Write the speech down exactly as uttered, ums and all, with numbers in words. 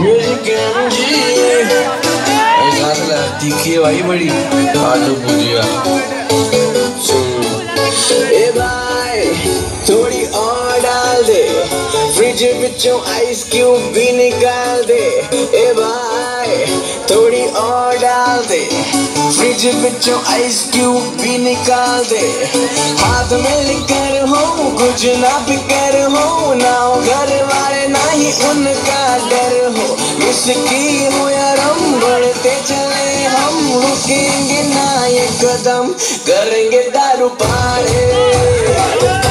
तीखी है भाई बड़ी। आलू भुजिया। ए भाई थोड़ी और डाल दे, फ्रिज बिचों आइस क्यूब भी निकाल दे। ए भाई थोड़ी और डाल दे, फ्रिज बिचों आइस क्यूब भी निकाल दे। हाथ में लिकर हो कुछ ना फिकर हो, ना हो घर वाले ना ही उनका डर हो। विस्की हो या रम बढ़ते चले हम, रुकेंगे ना ये कदम, करेंगे दारू पारे।